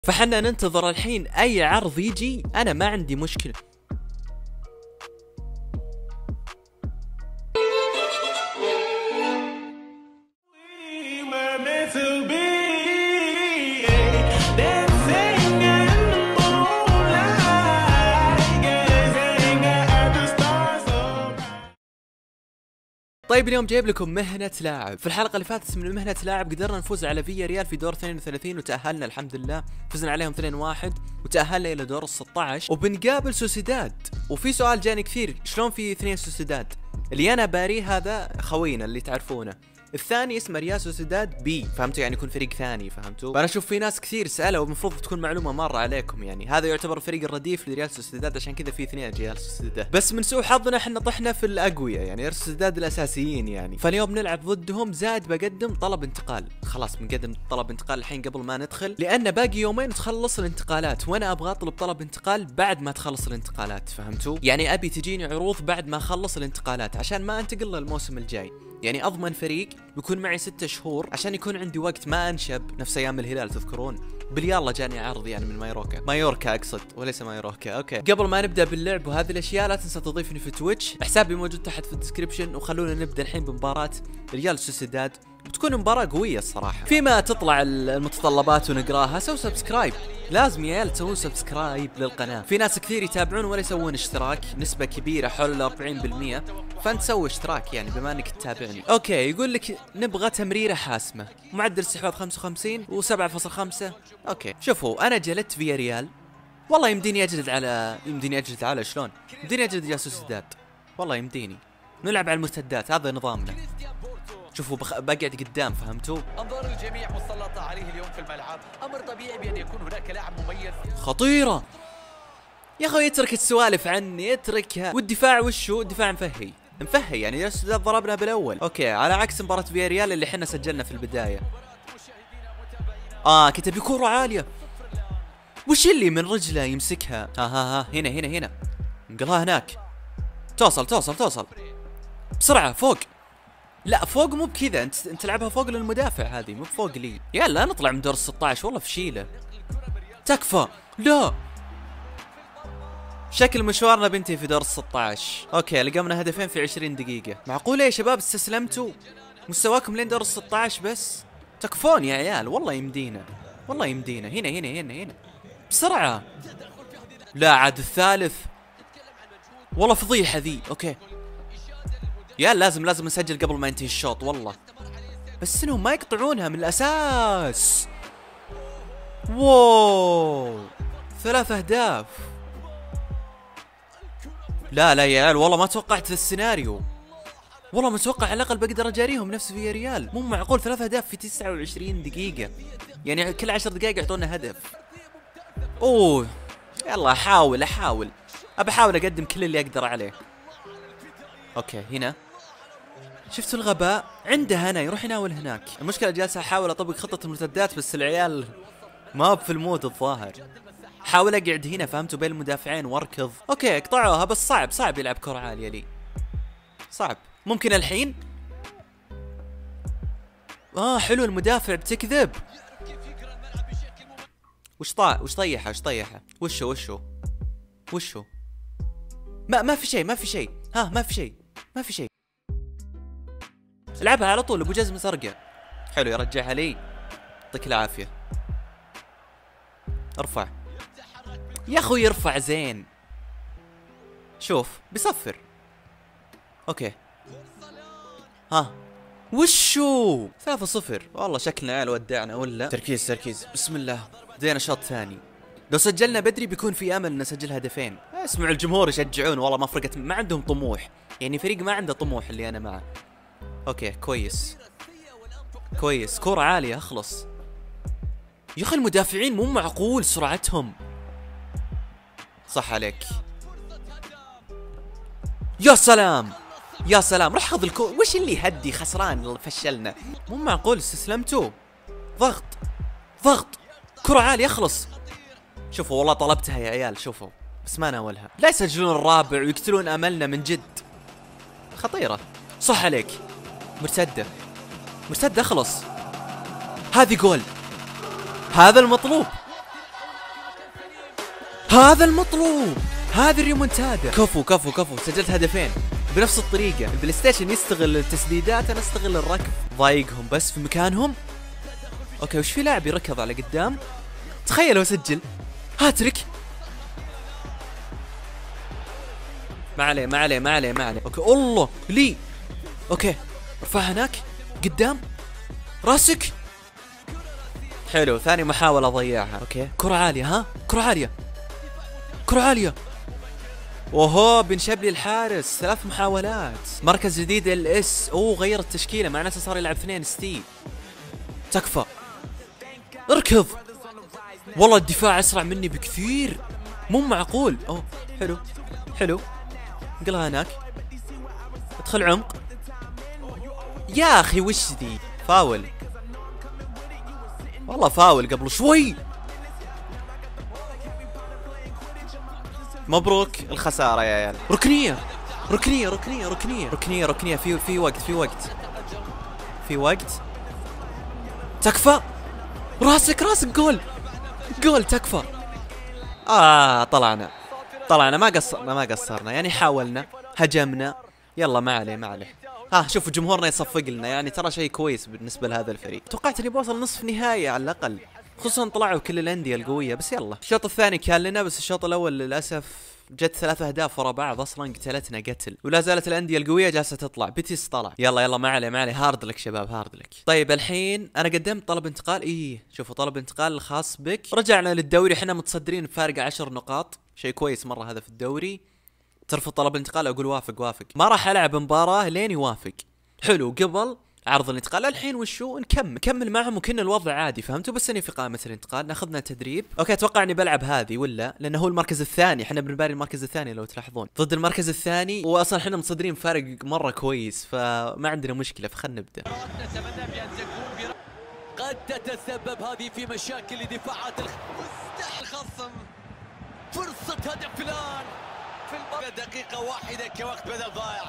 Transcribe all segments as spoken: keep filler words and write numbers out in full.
فحنا ننتظر الحين اي عرض يجي، انا ما عندي مشكلة. طيب اليوم جايب لكم مهنة لاعب. في الحلقة اللي فاتت من مهنة لاعب قدرنا نفوز على فيا ريال في دور اثنين وثلاثين وتأهلنا الحمد لله، فزنا عليهم اثنين واحد وتأهلنا الى دور ستة عشر وبنقابل سوسيداد. وفي سؤال جاني كثير، شلون في اثنين سوسيداد؟ اللي انا باريه هذا خوينا اللي تعرفونه، الثاني اسمه ريال سوسيداد بي، فهمتوا؟ يعني يكون فريق ثاني، فهمتوا؟ فانا اشوف في ناس كثير سالوا ومفروض تكون معلومه مره عليكم، يعني هذا يعتبر الفريق الرديف لريال سوسيداد، عشان كذا في اثنين ريال سوسيداد. بس من سوء حظنا احنا طحنا في الاقوياء، يعني ريال سوسيداد الاساسيين يعني. فاليوم نلعب ضدهم، زائد بقدم طلب انتقال. خلاص بنقدم طلب انتقال الحين قبل ما ندخل، لان باقي يومين تخلص الانتقالات، وانا ابغى اطلب طلب انتقال بعد ما تخلص الانتقالات، فهمتوا؟ يعني ابي تجيني عروض بعد ما اخلص الانتقالات عشان ما انتقل للموسم الجاي. يعني اضمن فريق بيكون معي ستة شهور عشان يكون عندي وقت ما انشب نفس ايام الهلال، تذكرون؟ باليلا جاني عرض يعني من مايوركا مايوركا اقصد وليس مايوركا. اوكي، قبل ما نبدا باللعب وهذه الاشياء لا تنسى تضيفني في تويتش، حسابي موجود تحت في الديسكربشن. وخلونا نبدا الحين بمباراه ريال سوسيداد، بتكون مباراة قوية الصراحة. فيما تطلع المتطلبات ونقراها، سووا سبسكرايب، لازم يا عيال تسوون سبسكرايب للقناة. في ناس كثير يتابعون ولا يسوون اشتراك، نسبة كبيرة حول ال أربعين بالمية، فانت سوي اشتراك يعني بما انك تتابعني. اوكي، يقول لك نبغى تمريرة حاسمة، معدل استحواذ خمسة وخمسين وسبعة فاصلة خمسة. اوكي، شوفوا انا جلدت فيا ريال، والله يمديني اجلد على يمديني اجلد على شلون؟ يمديني اجلد يا سوسيداد، والله يمديني. نلعب على المرتدات، هذا نظامنا. شوفوا بخ... بقعد قدام، فهمتوا؟ انظار الجميع مسلطة عليه اليوم في الملعب، امر طبيعي بان يكون هناك لاعب مميز. خطيرة يا اخوي، اترك السوالف عني، اتركها. والدفاع وشو؟ الدفاع مفهي مفهي يعني، يا سوسيداد ضربنا بالاول. اوكي، على عكس مباراة فيا ريال اللي احنا سجلنا في البداية. اه كنت ابي كورة عالية، وش اللي من رجله يمسكها؟ ها ها ها هنا هنا هنا، انقلها هناك. توصل توصل توصل بسرعة فوق. لا فوق مو بكذا، انت انت تلعبها فوق للمدافع، هذه مو فوق لي. يلا نطلع من دور ستة عشر، والله فشيله. تكفى. لا، شكل مشوارنا بنتي في دور ستة عشر. اوكي، لقمنا هدفين في عشرين دقيقة. معقولة يا شباب استسلمتوا؟ مستواكم لين دور ستة عشر بس؟ تكفون يا عيال، والله يمدينا، والله يمدينا. هنا هنا هنا هنا بسرعة. لا عاد الثالث، والله فضيحة ذي. اوكي يا لازم لازم نسجل قبل ما ينتهي الشوط والله، بس انهم ما يقطعونها من الاساس. واو، ثلاث اهداف. لا لا يا عيال، والله ما توقعت ذا السيناريو، والله متوقع على الاقل بقدر اجاريهم نفس في ريال. مو معقول ثلاث اهداف في تسعة وعشرين دقيقة، يعني كل عشر دقائق يعطونا هدف. اوه يلا احاول احاول ابى احاول اقدم كل اللي اقدر عليه. اوكي هنا شفتوا الغباء؟ عنده هنا يروح يناول هناك. المشكلة جالس احاول اطبق خطة المرتدات، بس العيال ما في المود الظاهر. حاول اقعد هنا، فهمتوا؟ بين المدافعين واركض. اوكي اقطعوها، بس صعب صعب يلعب كرة عالية لي، صعب. ممكن الحين. اه حلو، المدافع بتكذب. وش طا وش طيحه وش طيحه وشو وشو وشو ما ما في شيء ما في شيء ها ما في شيء ما في شيء. العبها على طول، ابو جزمة زرقاء. حلو، يرجعها لي، يعطيك العافية. ارفع يا اخوي، ارفع زين. شوف بيصفر. اوكي ها وشو؟ ثلاثة صفر. والله شكلنا عيال ودعنا ولا. تركيز تركيز، بسم الله. بدينا شوط ثاني، لو سجلنا بدري بيكون في امل نسجل هدفين. اسمعوا الجمهور يشجعون، والله ما فرقت، ما عندهم طموح، يعني فريق ما عنده طموح اللي انا معه. اوكي كويس كويس، كرة عالية اخلص. يا اخي المدافعين مو معقول سرعتهم. صح عليك. يا سلام يا سلام، راح خذ الكو. وش اللي يهدي؟ خسران، فشلنا. مو معقول استسلمتوا. ضغط ضغط، كرة عالية اخلص. شوفوا والله طلبتها يا عيال، شوفوا بس ما ناولها. لا يسجلون الرابع ويقتلون املنا من جد. خطيرة. صح عليك. مرتدة مرتدة اخلص. هذه جول، هذا المطلوب. هذا المطلوب، هذه الريمونتادا. كفو كفو كفو، سجلت هدفين بنفس الطريقة. البلاي ستيشن يستغل التسديدات، انا استغل الركض. ضايقهم بس في مكانهم. اوكي وش في لاعب يركض على قدام؟ تخيل لو سجل هاتريك. ما عليه ما عليه ما عليه ما عليه. اوكي الله لي. اوكي ارفعها هناك قدام راسك. حلو، ثاني محاولة ضيعها. اوكي كرة عالية، ها كرة عالية كرة عالية. وهو بنشب لي الحارس. ثلاث محاولات. مركز جديد ال اس. اوه غير التشكيلة، معناته صار يلعب اثنين ستي. تكفى اركض. والله الدفاع اسرع مني بكثير، مو معقول. اوه حلو حلو، انقلها هناك. ادخل عمق يا اخي. وش ذي؟ فاول والله، فاول قبل شوي. مبروك الخسارة يا عيال. ركنية ركنية ركنية ركنية ركنية ركنية. في في وقت في وقت في وقت. تكفى راسك راسك. جول جول تكفى. آه طلعنا طلعنا ما قصرنا ما قصرنا يعني، حاولنا هجمنا. يلا ما عليه ما عليه. ها شوفوا جمهورنا يصفق لنا، يعني ترى شيء كويس بالنسبة لهذا الفريق. توقعت اني بوصل نصف نهائي على الأقل، خصوصا طلعوا كل الأندية القوية. بس يلا الشوط الثاني كان لنا، بس الشوط الأول للأسف جت ثلاث أهداف ورا بعض أصلا قتلتنا قتل، ولا زالت الأندية القوية جالسة تطلع. بيتيس طلع. يلا يلا ما عليه ما عليه. هارد لك شباب هارد لك. طيب الحين أنا قدمت طلب انتقال. إيه شوفوا طلب انتقال الخاص بك. رجعنا للدوري، احنا متصدرين بفارق عشر نقاط، شيء كويس مرة هذا في الدوري. ترفض طلب انتقال، أقول وافق وافق. ما راح ألعب مباراة لين يوافق. حلو قبل عرض الانتقال. الحين وشو نكمل نكمل معهم وكنا الوضع عادي، فهمتوا؟ بس اني في قائمة الانتقال ناخذنا تدريب. اوكي اتوقع اني بلعب هذه ولا، لانه هو المركز الثاني، احنا بنباري المركز الثاني لو تلاحظون ضد المركز الثاني، واصلا احنا مصدرين فارق مرة كويس، فما عندنا مشكلة. فخلنا نبدا. قد تتسبب هذه في مشاكل لدفاعات الخصم. فرصة هدف الآن في المباراة. دقيقة واحدة كوقت بدل ضائع.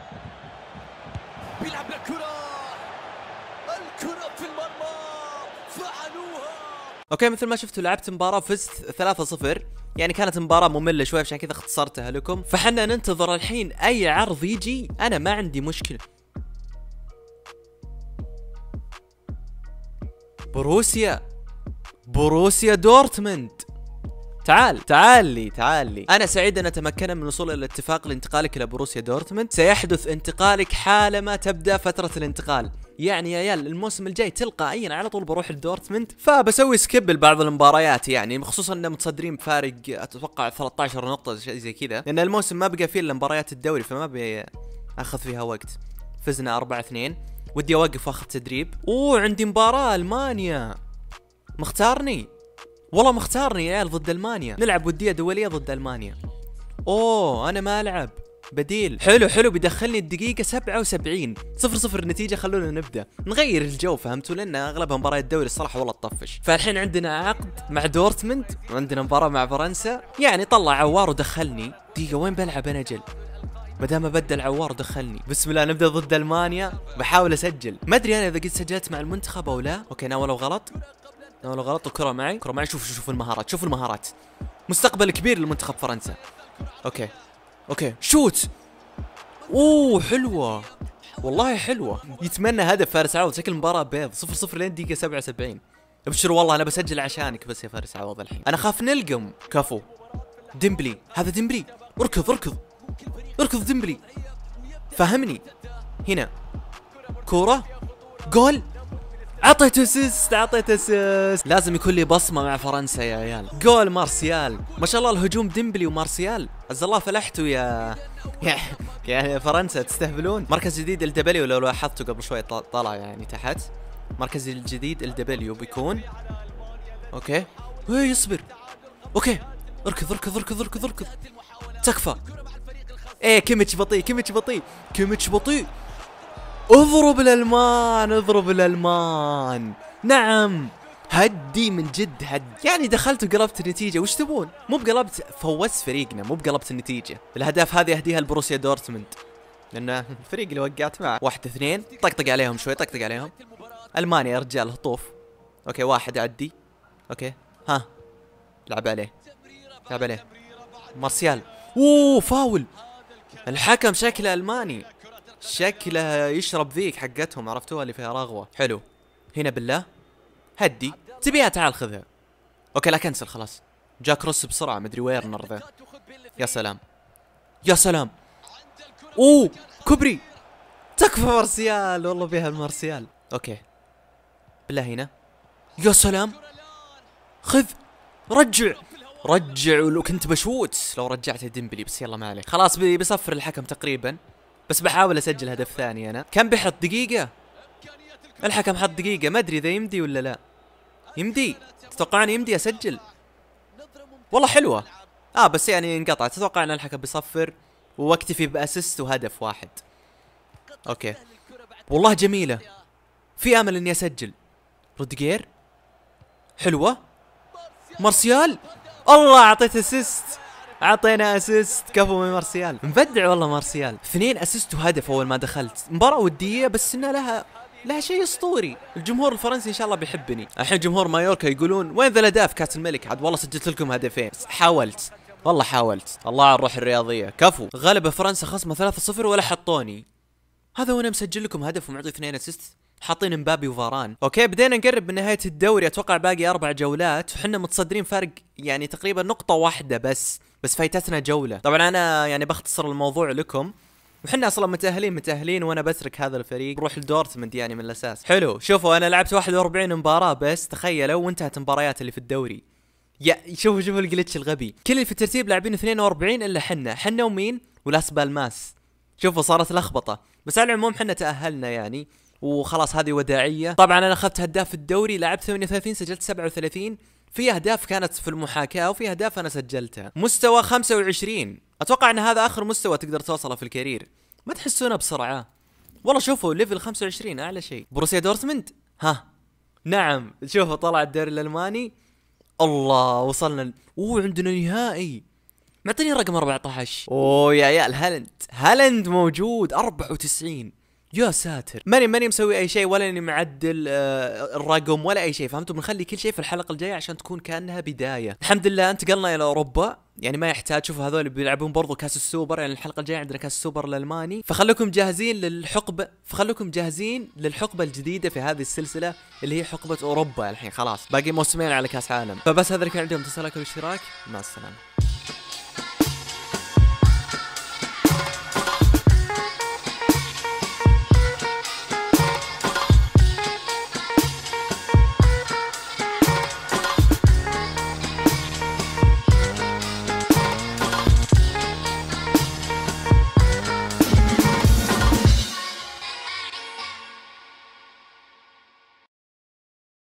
بيلعب الكرة الكرة في المرمى. فعلوها. اوكي مثل ما شفتوا لعبت مباراة فزت ثلاثة صفر، يعني كانت مباراة مملة شوي عشان كذا اختصرتها لكم. فحنا ننتظر الحين اي عرض يجي، انا ما عندي مشكلة. بروسيا بروسيا دورتموند. تعال تعال لي تعال لي. أنا سعيد أن تمكنا من الوصول إلى اتفاق لانتقالك إلى بروسيا دورتموند. سيحدث انتقالك حالما تبدأ فترة الانتقال. يعني يا عيال الموسم الجاي تلقائيا على طول بروح لدورتموند، فبسوي سكيب لبعض المباريات، يعني خصوصا ان متصدرين بفارق اتوقع ثلاثة عشر نقطة شيء زي كذا، لان الموسم ما بقى فيه الا مباريات الدوري، فما ابي اخذ فيها وقت. فزنا أربعة اثنين. ودي اوقف واخذ تدريب. اوه عندي مباراة المانيا. مختارني والله مختارني يا عيال ضد المانيا. نلعب ودية دولية ضد المانيا. اوه انا ما العب بديل. حلو حلو بيدخلني الدقيقة سبعة وسبعين. صفر صفر النتيجة. خلونا نبدأ نغير الجو، فهمتوا؟ لأن أغلبها مباريات الدوري الصراحة والله تطفش. فالحين عندنا عقد مع دورتموند وعندنا مباراة مع فرنسا. يعني طلع عوار ودخلني. دقيقة وين بلعب أنا جل؟ مدام أبدل عوار ودخلني. بسم الله نبدأ ضد ألمانيا. بحاول أسجل. ما أدري أنا إذا قد سجلت مع المنتخب أو لا. أوكي ناولوا غلط ناولوا غلط. الكرة معي الكرة معي. شوف شوف المهارات شوف المهارات. مستقبل كبير لمنتخب فرنسا. أوكي اوكي شوت. اوه حلوة والله حلوة. يتمنى هدف فارس عوض. شكل المباراة بيض. صفر صفر لين دقيقة سبعة وسبعين. ابشر والله انا بسجل عشانك بس يا فارس عوض. الحين انا خاف نلقم. كفو. ديمبلي هذا ديمبلي. اركض اركض اركض ديمبلي. فهمني هنا. كورة جول. عطيت اسيست عطيت اسيست. لازم يكون لي بصمة مع فرنسا يا عيال. جول مارسيال. ما شاء الله الهجوم ديمبلي ومارسيال. عز الله فلحتوا يا يا فرنسا تستهبلون. مركز جديد الدبليو لو لاحظتوا قبل شوي طلع يعني تحت. مركز الجديد الدبليو بيكون اوكي. ايه يصبر. اوكي اركض اركض اركض اركض اركض. تكفى. ايه كيميتش بطيء كيميتش بطيء كيميتش بطيء. اضرب الالمان اضرب الالمان. نعم هدي من جد هد. يعني دخلت وقلبت النتيجة. وش تبون؟ مو بقلبت فوزت فريقنا، مو بقلبت النتيجة. الاهداف هذه اهديها لبروسيا دورتموند لان الفريق اللي وقعت معه. واحد اثنين. طقطق عليهم شوي طقطق عليهم. المانيا يا رجال هطوف. اوكي واحد عدي. اوكي ها لعب عليه. لعب عليه مارسيال. اوه فاول. الحكم شكله الماني، شكله يشرب ذيك حقتهم، عرفتوها اللي فيها رغوه. حلو هنا بالله، هدي تبيها تعال خذها. اوكي لا كنسل خلاص. جاك روس بسرعه، مدري ويرنر ذا. يا سلام يا سلام. اوه كوبري، تكفى مارسيال، والله بيها المارسيال. اوكي بالله هنا. يا سلام خذ، رجع رجع. ولو كنت بشوت لو رجعت ديمبلي، بس يلا ما عليه. خلاص بيصفر الحكم تقريبا، بس بحاول اسجل هدف ثاني. انا كم بيحط دقيقة؟ الحكم حط دقيقة، ما ادري اذا يمدي ولا لا. يمدي؟ تتوقعون يمدي اسجل؟ والله حلوة. اه بس يعني انقطعت. تتوقع ان الحكم بيصفر واكتفي باسيست وهدف واحد. اوكي والله جميلة، في امل اني اسجل. روديجير حلوة. مارسيال، الله اعطيت اسيست، اعطينا اسيست. كفو من مارسيال، مبدع والله مارسيال. اثنين اسيست وهدف اول ما دخلت. مباراة ودية بس انها لها لها شيء اسطوري. الجمهور الفرنسي ان شاء الله بيحبني. الحين جمهور مايوركا يقولون وين ذا الاهداف كاس الملك؟ عاد والله سجلت لكم هدفين، حاولت والله حاولت. الله على الروح الرياضية. كفو. غلب فرنسا خصمه ثلاثة صفر ولا حطوني. هذا وانا مسجل لكم هدف ومعطي اثنين اسيست، حاطين مبابي وفاران. اوكي بدينا نقرب من نهاية الدوري، اتوقع باقي اربع جولات وحنا متصدرين فرق يعني تقريبا نقطة واحدة بس، بس فايتتنا جولة. طبعا انا يعني بختصر الموضوع لكم، وحنا اصلا متأهلين متأهلين وانا بترك هذا الفريق بروح لدورتموند يعني من الاساس. حلو شوفوا انا لعبت واحد وأربعين مباراة بس، تخيلوا وانتهت مباريات اللي في الدوري. يا شوفوا شوفوا الجلتش الغبي، كل اللي في الترتيب لاعبين اثنين وأربعين الا حنا، حنا ومين؟ ولاس بالماس. شوفوا صارت لخبطة، بس على العموم حنا تأهلنا يعني وخلاص هذه وداعية. طبعا انا اخذت هداف الدوري، لعبت ثمانية وثلاثين سجلت سبعة وثلاثين، في اهداف كانت في المحاكاة وفي اهداف انا سجلتها. مستوى خمسة وعشرين، اتوقع ان هذا اخر مستوى تقدر توصله في الكارير، ما تحسونه بسرعة؟ والله شوفوا ليفل خمسة وعشرين اعلى شيء. بروسيا دورتموند ها نعم، شوفوا طلع الدوري الالماني. الله وصلنا ال... اوه عندنا نهائي، معطيني رقم أربعة عشر. اوه يا عيال هالاند، هالاند موجود أربعة وتسعين. يا ساتر، ماني ماني مسوي اي شيء ولا اني معدل آه الرقم ولا اي شيء، فهمتوا؟ بنخلي كل شيء في الحلقه الجايه عشان تكون كانها بدايه. الحمد لله انتقلنا الى اوروبا، يعني ما يحتاج. شوفوا هذول بيلعبون برضو كاس السوبر، يعني الحلقه الجايه عندنا كاس السوبر الالماني، فخلوكم جاهزين للحقبه فخلوكم جاهزين للحقبه الجديده في هذه السلسله اللي هي حقبه اوروبا. الحين خلاص باقي موسمين على كاس عالم. فبس هذا اللي كان عندهم، تنسوا لايك والاشتراك. مع السلامه.